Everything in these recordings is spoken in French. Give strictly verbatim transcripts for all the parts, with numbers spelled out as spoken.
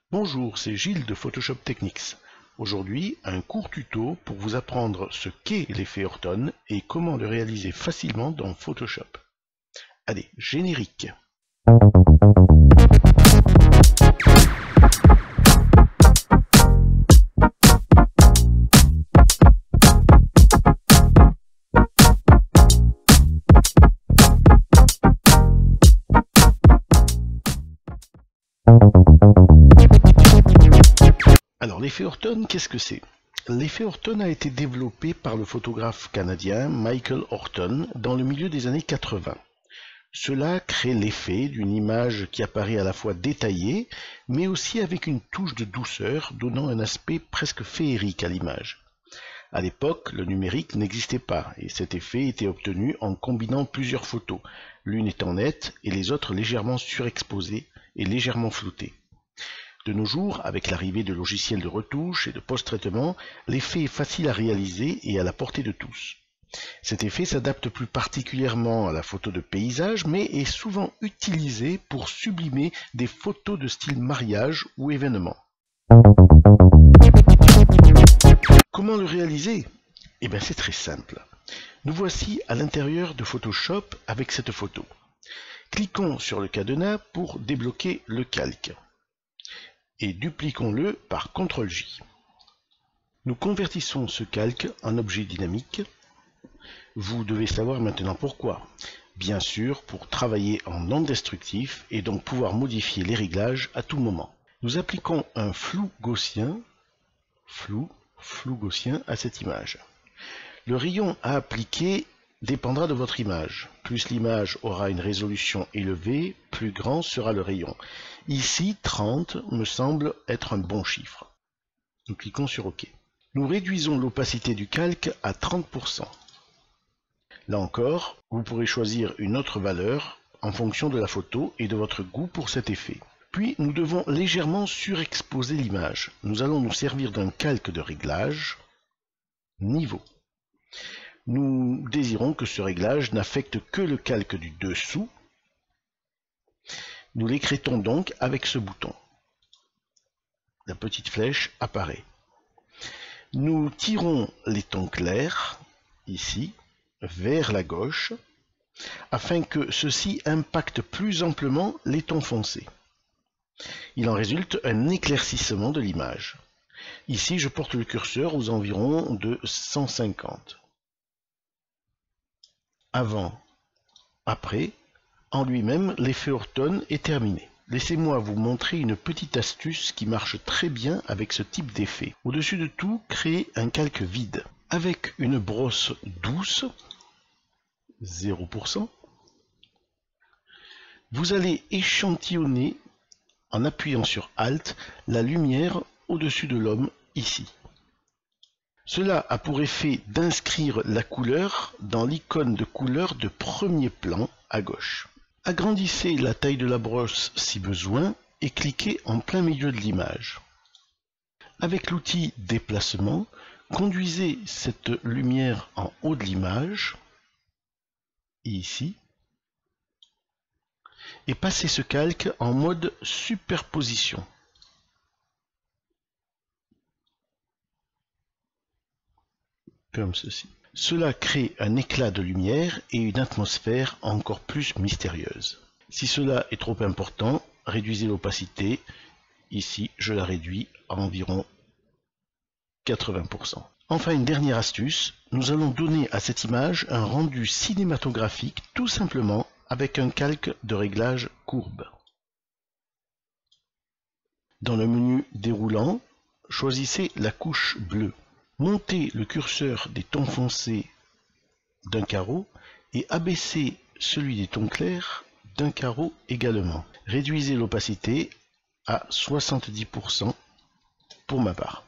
Bonjour, c'est Gilles de Photoshop Techniques. Aujourd'hui, un court tuto pour vous apprendre ce qu'est l'effet Orton et comment le réaliser facilement dans Photoshop. Allez, générique. Alors l'effet Orton, qu'est-ce que c'est? L'effet Orton a été développé par le photographe canadien Michael Orton dans le milieu des années quatre-vingts. Cela crée l'effet d'une image qui apparaît à la fois détaillée, mais aussi avec une touche de douceur, donnant un aspect presque féerique à l'image. À l'époque, le numérique n'existait pas, et cet effet était obtenu en combinant plusieurs photos, l'une étant nette et les autres légèrement surexposées et légèrement floutées. De nos jours, avec l'arrivée de logiciels de retouche et de post-traitement, l'effet est facile à réaliser et à la portée de tous. Cet effet s'adapte plus particulièrement à la photo de paysage, mais est souvent utilisé pour sublimer des photos de style mariage ou événement. Comment le réaliser? Eh bien c'est très simple. Nous voici à l'intérieur de Photoshop avec cette photo. Cliquons sur le cadenas pour débloquer le calque et dupliquons-le par contrôle J. Nous convertissons ce calque en objet dynamique. Vous devez savoir maintenant pourquoi. Bien sûr, pour travailler en non destructif et donc pouvoir modifier les réglages à tout moment. Nous appliquons un flou gaussien, flou, flou gaussien à cette image. Le rayon à appliquer dépendra de votre image. Plus l'image aura une résolution élevée, plus grand sera le rayon. Ici, trente me semble être un bon chiffre. Nous cliquons sur OK. Nous réduisons l'opacité du calque à trente pour cent. Là encore, vous pourrez choisir une autre valeur en fonction de la photo et de votre goût pour cet effet. Puis, nous devons légèrement surexposer l'image. Nous allons nous servir d'un calque de réglage, niveau. Nous désirons que ce réglage n'affecte que le calque du dessous. Nous l'écrêtons donc avec ce bouton. La petite flèche apparaît. Nous tirons les tons clairs, ici, vers la gauche, afin que ceux-ci impactent plus amplement les tons foncés. Il en résulte un éclaircissement de l'image. Ici, je porte le curseur aux environs de cent cinquante. Avant, après, en lui-même, l'effet Orton est terminé. Laissez-moi vous montrer une petite astuce qui marche très bien avec ce type d'effet. Au-dessus de tout, créez un calque vide. Avec une brosse douce, zéro pour cent, vous allez échantillonner, en appuyant sur Alt, la lumière au-dessus de l'homme, ici. Cela a pour effet d'inscrire la couleur dans l'icône de couleur de premier plan à gauche. Agrandissez la taille de la brosse si besoin et cliquez en plein milieu de l'image. Avec l'outil déplacement, conduisez cette lumière en haut de l'image, ici, et passez ce calque en mode superposition. Comme ceci. Cela crée un éclat de lumière et une atmosphère encore plus mystérieuse. Si cela est trop important, réduisez l'opacité. Ici, je la réduis à environ quatre-vingts pour cent. Enfin, une dernière astuce, nous allons donner à cette image un rendu cinématographique tout simplement avec un calque de réglage courbe. Dans le menu déroulant, choisissez la couche bleue. Montez le curseur des tons foncés d'un carreau et abaissez celui des tons clairs d'un carreau également. Réduisez l'opacité à soixante-dix pour cent pour ma part.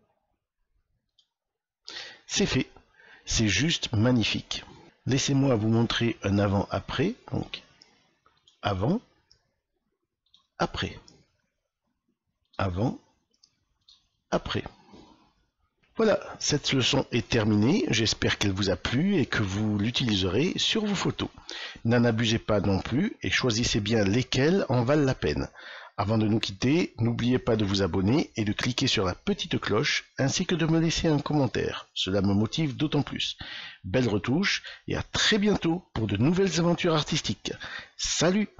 C'est fait, c'est juste magnifique. Laissez-moi vous montrer un avant-après, donc avant, après, avant, après. Voilà, cette leçon est terminée, j'espère qu'elle vous a plu et que vous l'utiliserez sur vos photos. N'en abusez pas non plus et choisissez bien lesquelles en valent la peine. Avant de nous quitter, n'oubliez pas de vous abonner et de cliquer sur la petite cloche, ainsi que de me laisser un commentaire. Cela me motive d'autant plus. Belle retouche et à très bientôt pour de nouvelles aventures artistiques. Salut!